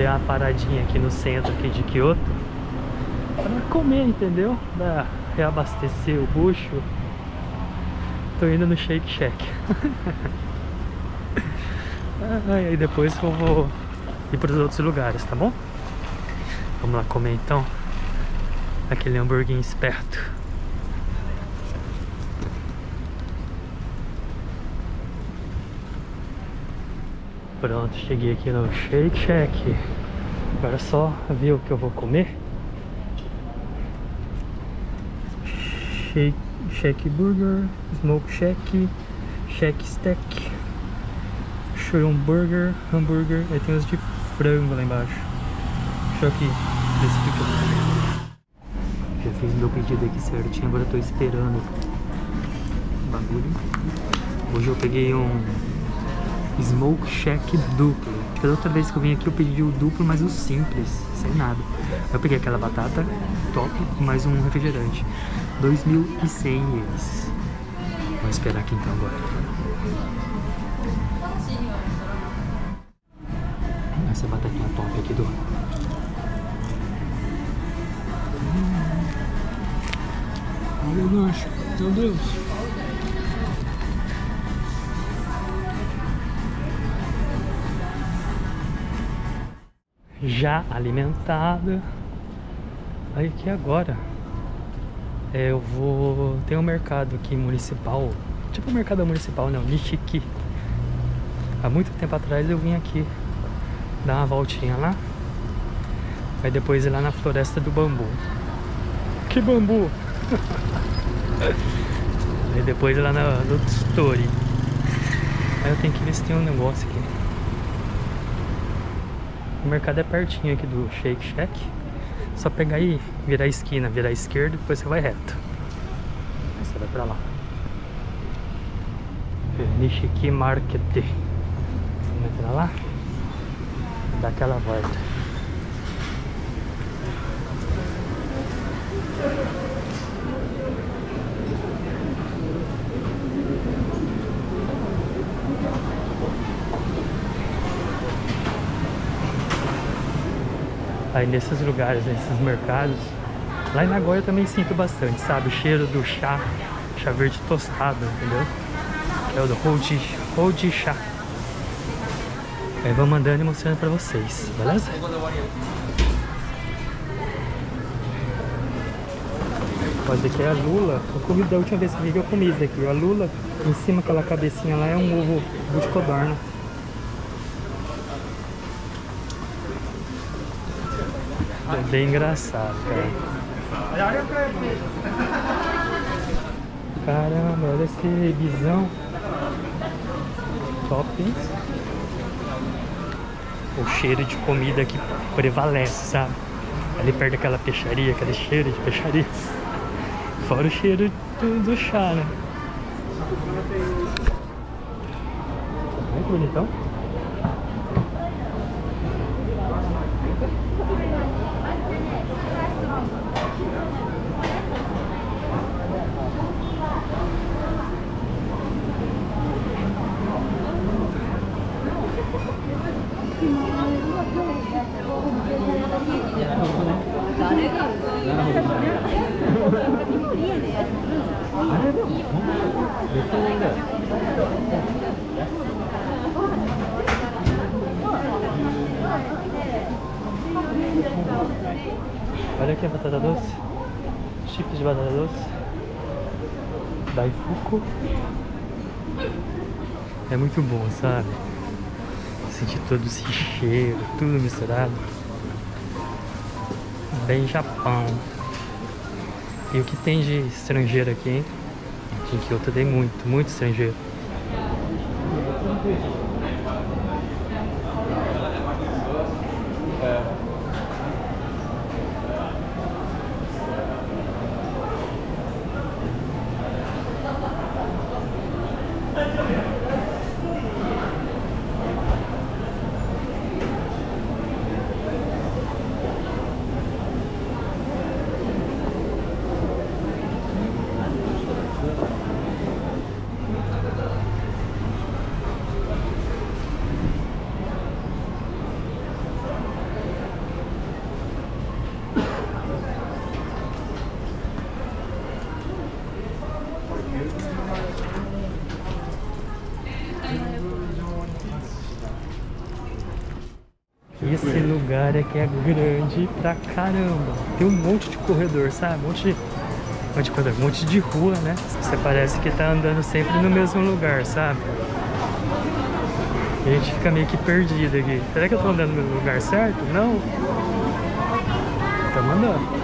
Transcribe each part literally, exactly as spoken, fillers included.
dar uma paradinha aqui no centro aqui de Kyoto pra comer, entendeu? Pra reabastecer o bucho. Tô indo no Shake Shack. Aí depois eu vou ir para os outros lugares, tá bom? Vamos lá comer então aquele hamburguinho esperto. Pronto, cheguei aqui no Shake Shack. Agora é só ver o que eu vou comer. Shake, Shack Burger, Smoke Shack, Shack Steak, Shroom Burger, hambúrguer. Aí tem os de frango lá embaixo. Deixa eu aqui especificar. Já fiz meu pedido aqui certinho, agora eu tô esperando o bagulho. Hoje eu peguei um Smoke Shack duplo. Acho que da outra vez que eu vim aqui eu pedi o duplo, mas o simples, sem nada. Eu peguei aquela batata top e mais um refrigerante. dois mil e cem ienes. Vamos esperar aqui então agora. Essa batatinha top aqui do... Olha o lanche, meu Deus. Já alimentado. Aí aqui agora é, eu vou... Tem um mercado aqui municipal, tipo o mercado municipal, né? O Nishiki. Há muito tempo atrás eu vim aqui dar uma voltinha lá. Aí depois ir lá na Floresta do Bambu. Que bambu! Aí depois ir lá na, no Tsutori. Aí eu tenho que ver se tem um negócio aqui. O mercado é pertinho aqui do Shake Shack. Só pegar e virar a esquina, virar a esquerda, depois você vai reto. Aí você vai pra lá. Nishiki Market. Vamos entrar lá. Dá aquela volta. Aí nesses lugares, nesses mercados, lá em Nagoya eu também sinto bastante, sabe? O cheiro do chá, chá verde tostado, entendeu? Que é o do Hoji, Hoji chá. Aí vou mandando e mostrando pra vocês, beleza? Ó, esse daqui é a lula. Eu comi da última vez que eu vi, eu comi isso daqui. A lula, em cima aquela cabecinha lá é um ovo de codorna. É bem engraçado, cara. Caramba, olha esse bisão. Top, hein? O cheiro de comida que prevalece, sabe? Ali perto daquela peixaria, aquele cheiro de peixaria. Fora o cheiro do, do chá, né? Olha que bonitão. Olha aqui a batata doce, chips de batata doce, Daifuku. É muito bom, sabe? Sentir todo esse cheiro, tudo misturado. Bem Japão. E o que tem de estrangeiro aqui, hein? Aqui em Kyoto tem muito, muito estrangeiro. É. aqui é grande pra caramba. Tem um monte de corredor, sabe? Um monte de, um monte de corredor, um monte de rua, né? Você parece que tá andando sempre no mesmo lugar, sabe? E a gente fica meio que perdido aqui. Será que eu tô andando no lugar certo? Não? Tá mandando.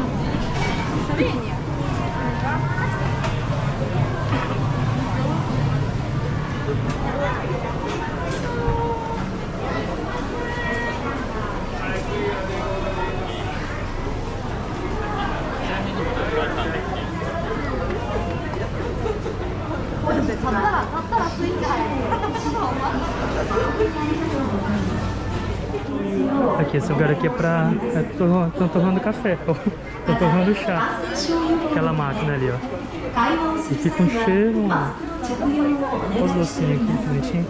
Aqui, esse lugar aqui é pra... Estão torrando café, estão torrando chá. Aquela máquina ali, ó. E fica um cheiro... Olha os docinhos aqui, bonitinho.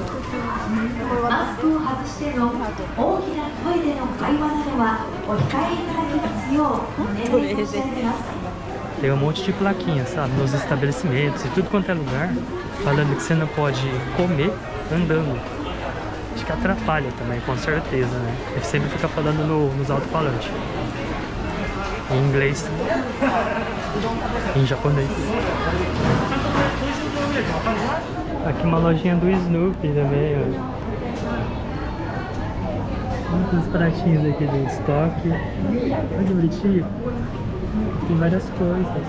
Tem um monte de plaquinha, sabe, nos estabelecimentos e tudo quanto é lugar, falando que você não pode comer andando. Acho que atrapalha também, com certeza, né? Ele sempre fica falando no, nos alto-falantes. Em inglês. Em japonês. Aqui uma lojinha do Snoopy também, ó. Muitos pratinhos aqui do estoque. Olha que bonitinho. Tem várias coisas.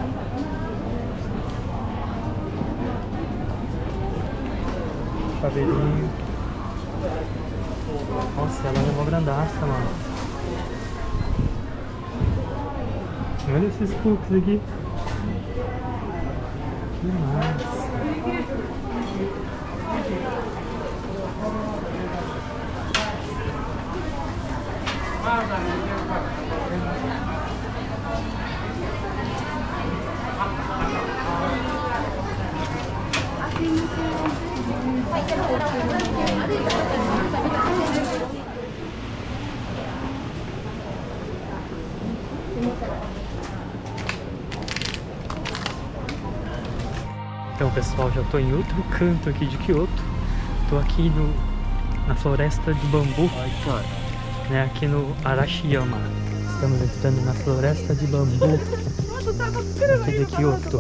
Cabelinho. Nossa, ela levou grandaça, mano. Olha esses cookies aqui. Que massa. Então, pessoal, já tô em outro canto aqui de Kyoto. Tô aqui no, na floresta de bambu, né, aqui no Arashiyama. Estamos entrando na floresta de bambu aqui de Kyoto.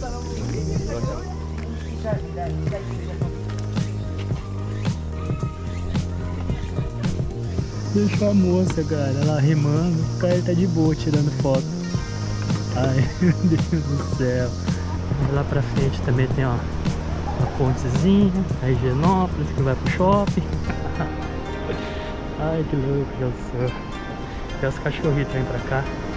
Deixa a moça, cara, ela rimando, o cara tá de boa tirando foto. Ai, meu Deus do céu. Lá pra frente também tem, ó, uma pontezinha, a Higienópolis que vai pro shopping. Ai, que louco que eu sou. Até os cachorritos vêm pra cá.